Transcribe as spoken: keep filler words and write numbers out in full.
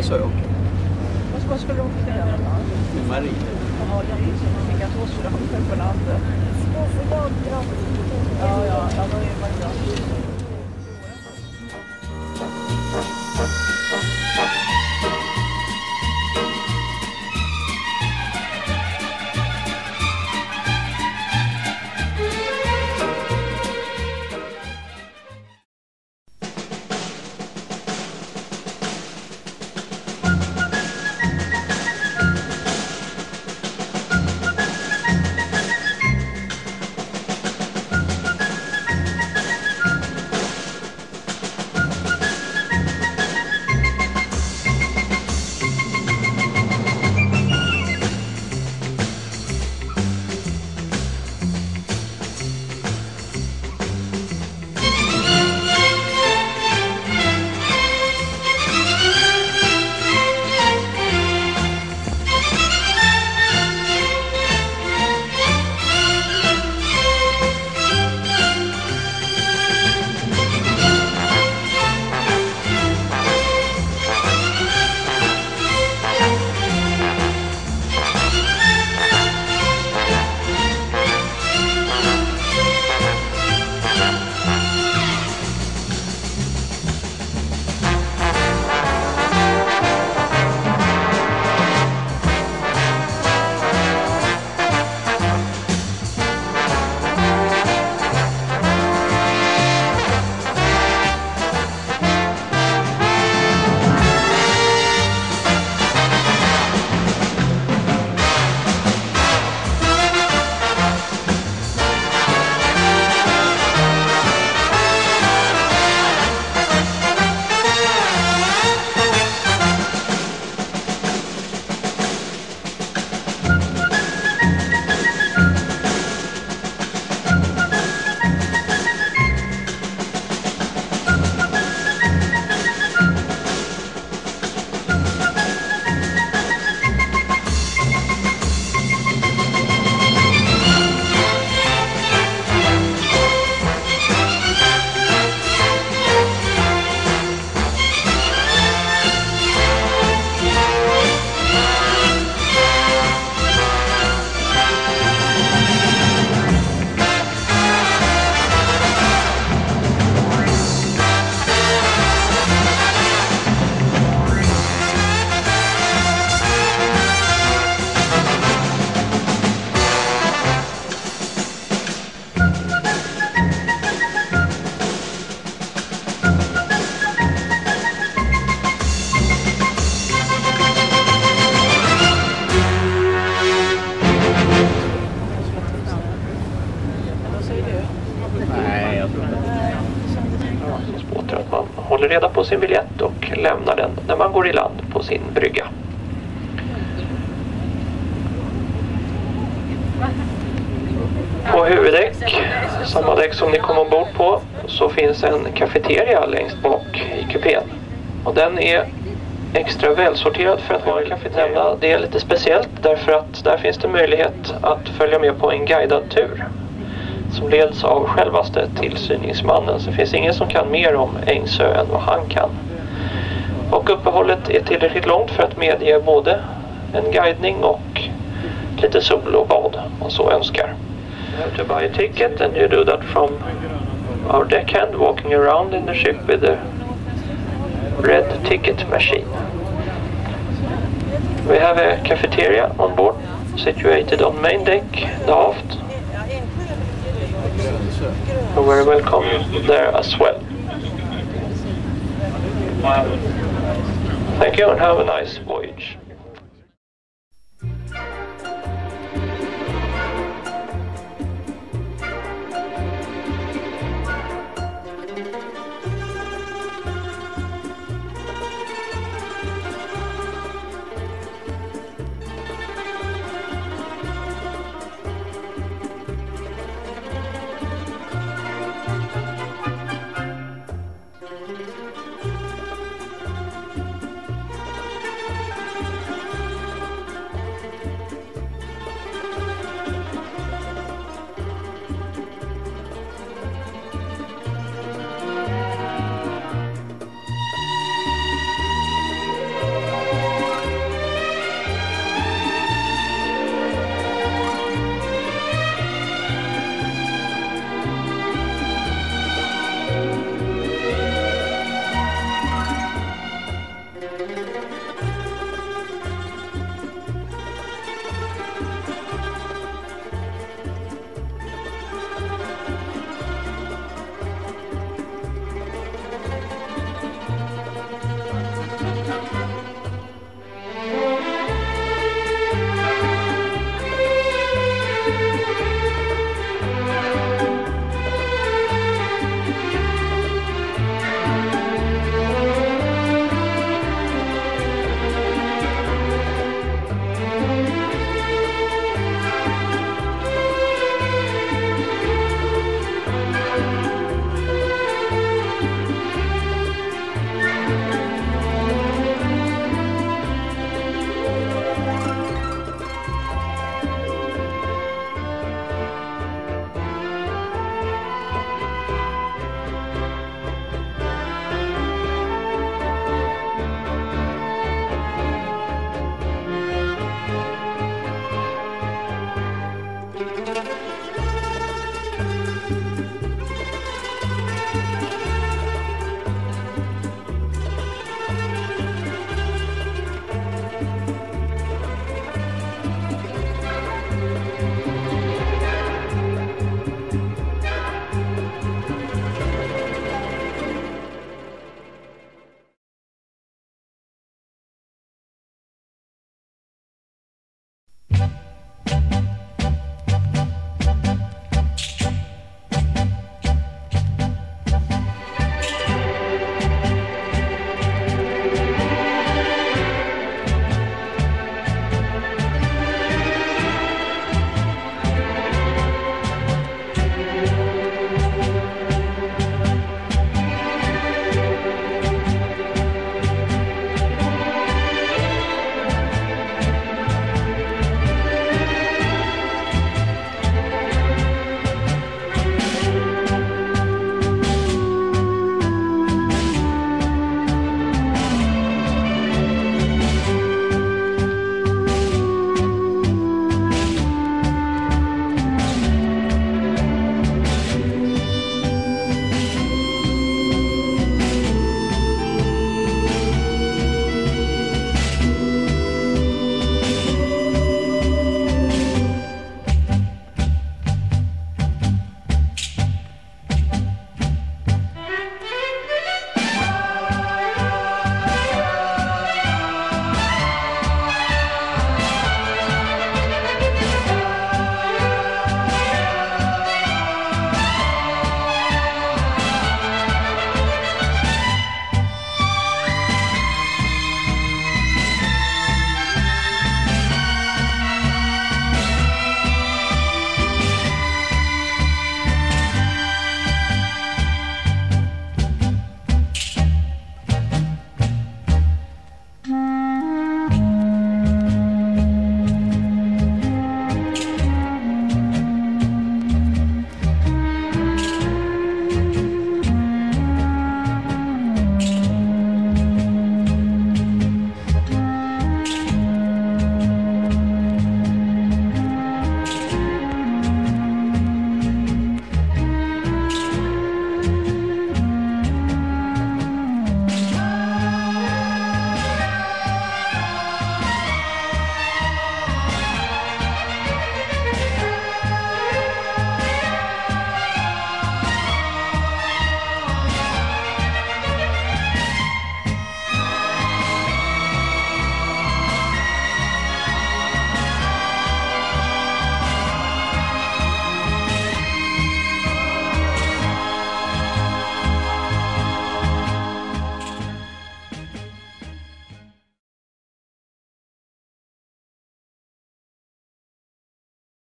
Alltså, okej. Okay. Vad skulle de åka göra då? Med Marie. Ja, jag vet inte. Jag fick att hon skulle ha på landet. Får jag dra? Ja, ja, ja, då är man bra. Håller reda på sin biljett och lämnar den när man går i land på sin brygga. På huvuddäck, samma däck som ni kom ombord på, så finns en kafeteria längst bak i kupén. Och den är extra välsorterad för att vara en kafeteria. Det är lite speciellt därför att där finns det möjlighet att följa med på en guidad tur som leds av självaste tillsyningsmannen. Så det finns ingen som kan mer om Ängsö än vad han kan. Och uppehållet är tillräckligt långt för att medge både en guidning och lite sol och bad om man så önskar. You have to buy a ticket and you do that from our deckhand walking around in the ship with the red ticket machine. We have a cafeteria on board situated on main deck, the aft. You're very welcome there as well. Thank you and have a nice voyage.